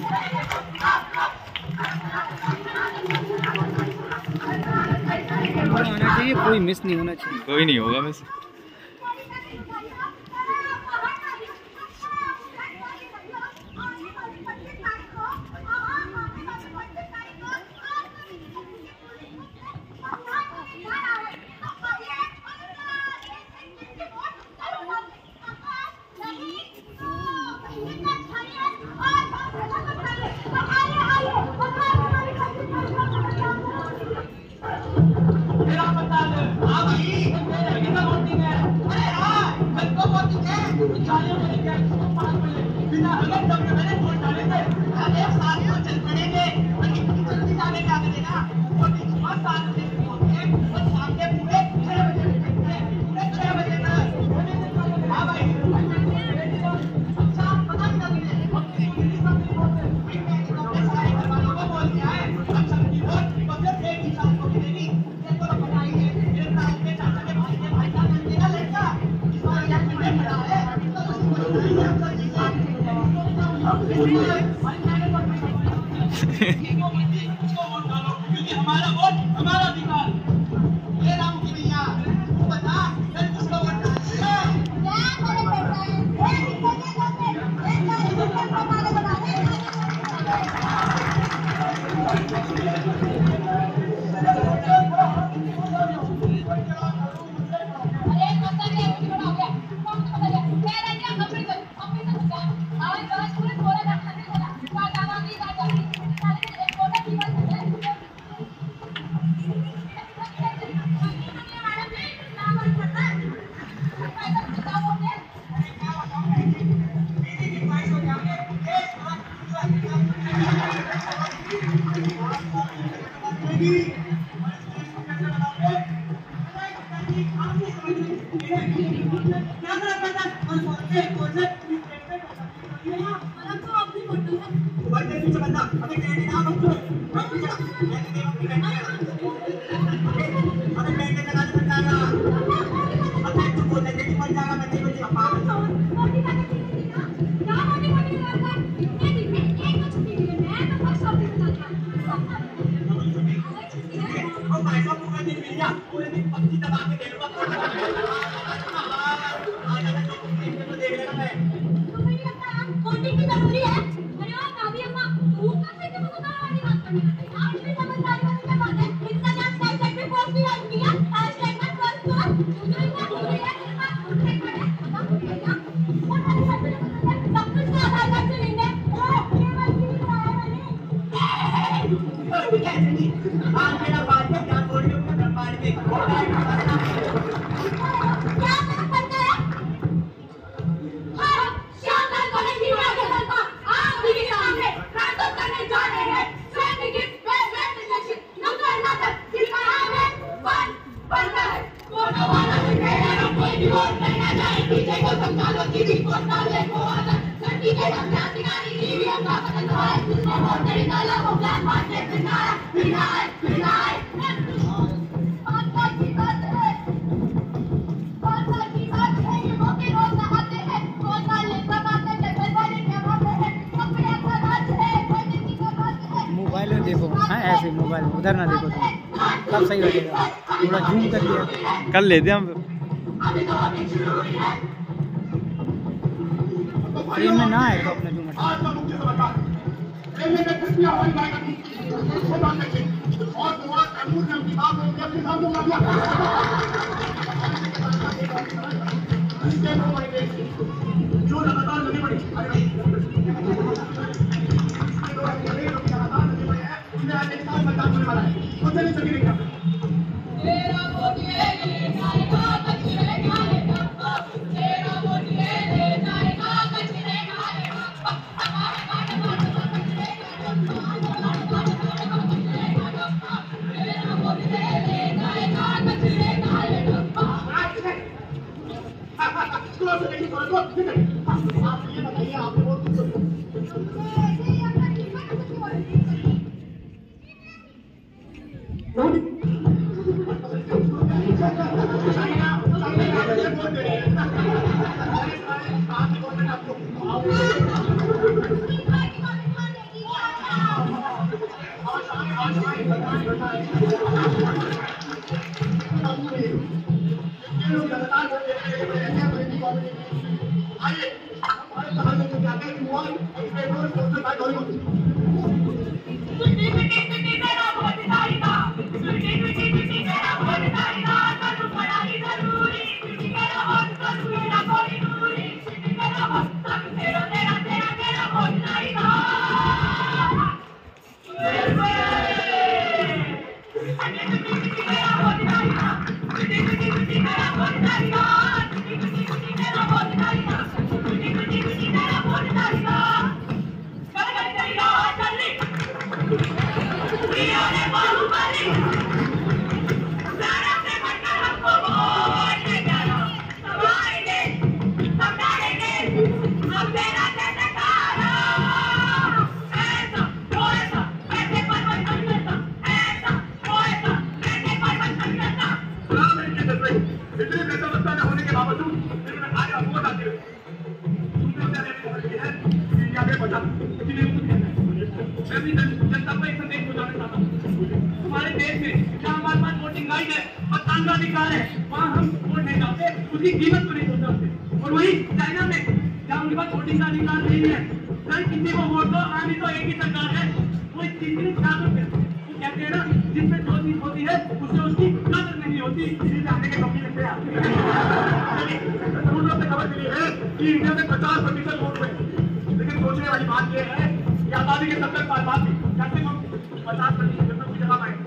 आना चाहिए, कोई मिस नहीं होना चाहिए। कोई नहीं होगा मिस। हमारा वोट हमारा अधिकार। ये राम की भैया तू बता कल किसको वोट डालेगा? मोबाइल में देखो, हाँ ऐसे मोबाइल में उधर ना देखो तुम, तब सही लगेगा। थोड़ा जूम कर लिया, कर लेते हम। ट्रेन में ना आए तो अपना जूम हटा। जो लगातार लगे पड़े आज एक साल मतदान होने वाला है, तो चलिए सभी देखा तेरा वोट ये ले जाएगा कचरे खाएगा, तेरा वोट ये ले जाएगा कचरे खाएगा, हमारे काट काट कचरे खाएगा, तेरा वोट ये ले जाएगा कचरे खाएगा। स्कूल से लेके कॉलेज तक ठीक है। आप ये बताइए आपने वोट किसको दिया? हमारे देश में जहाँ हमारे पास वोटिंग राइट है, मताधिकार है, वहाँ हम वोट नहीं डालते, उसकी कीमत को नहीं समझते। और वही चाइना में जहाँ उनके पास वोटिंग का अधिकार नहीं है, सर किसी को वोट दो, आने तो एक ही सरकार है, वो तीसरी चार रुपये वो कहते हैं ना, जिसमें जो चीज होती है उससे उसकी कदर नहीं होती, इसलिए आने के टोपी लगते हैं। खबर मिली है कि इंडिया में 50% वोट हुए, लेकिन सोचने वाली बात यह है कि आजादी के 70 साल बाद भी कैसे हम 50% की जगह पाए।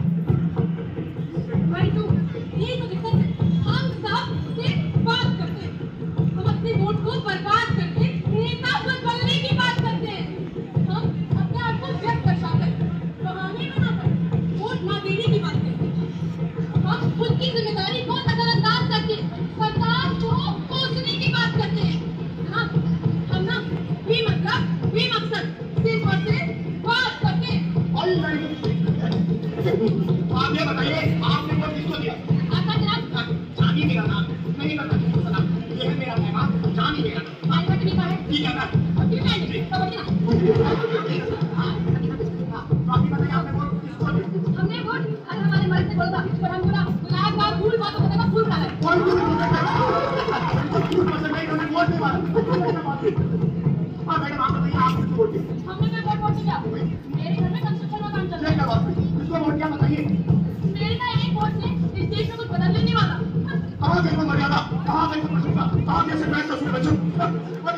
ये तो दिक्कत है, हम सब सिर्फ बात करते हैं, हम अपने वोट को बर्बाद करके नेता बदलने की बात करते हैं, हम अपने आप को व्यक्त दर्शाते हैं, बहाने बनाकर वोट ना देने की बात करते हैं, हम खुद की जिम्मेदारी को नजरअंदाज करके सरकार को कोसने की बात करते हैं। हम ना भी मकसद सिर्फ और सिर्फ बात करते हैं। आप ये बताइए, आपने वोट किसको दिया? आपका जनाब जानी मेरा नाम नहीं पता, किसको पता? ये है मेरा मेहमान, जानी मेरा नाम। हमारे घर नहीं है ठीक है ना? अभी मैं नहीं कबड्डी ना बाकी बताइए, आपने वोट किसको दिया? हमने वोट हमारे मर्द से बोला पर हम बोला गुलाब का फूल बात होता है फूल डाला कोई फूल पसंद नहीं, उन्होंने वोट नहीं मारा। हाँ मैडम, आप बताइए, आप किसको वोट दिया? हमने कोई वोट नहीं दिया, मेरे घर में कंस्ट्रक्शन का काम चल रहा है। किसको वोट दिया बताइए? मेरे का एक वोट से इस देश में कुछ बदलने नहीं वाला। कहाँ गई वो मर्यादा, कहाँ गई वो प्रशंसा, कहाँ कैसे फैसला सुने बच्चों? भाई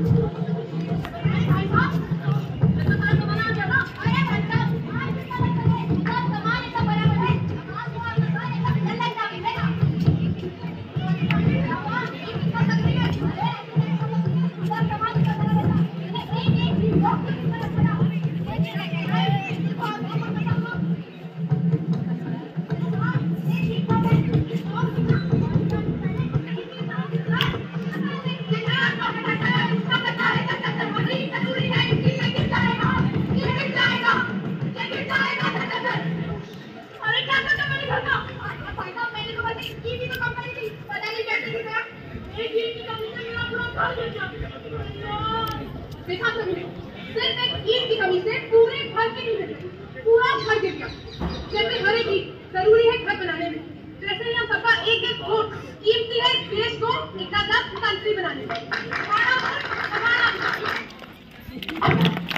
साहब तो सारा जमाना आ गया ना। अरे भाई साहब आज कितना बदल है, सब समाज का बराबर है, समाज को आप सारे सब चलना चाहिए ना। कितना तकलीफ है, सब समाज का बराबर है, एक लोग की तरफ बना देखा तुमने, सिर्फ एक ईंट की कमी से पूरे घर के नहीं गिर गए, पूरा घर गिर गया। जैसे हर एक ईंट जरूरी है घर बनाने में, वैसे ही हम सबका एक एक वोट कीमती है देश को एक कंट्री बनाने में।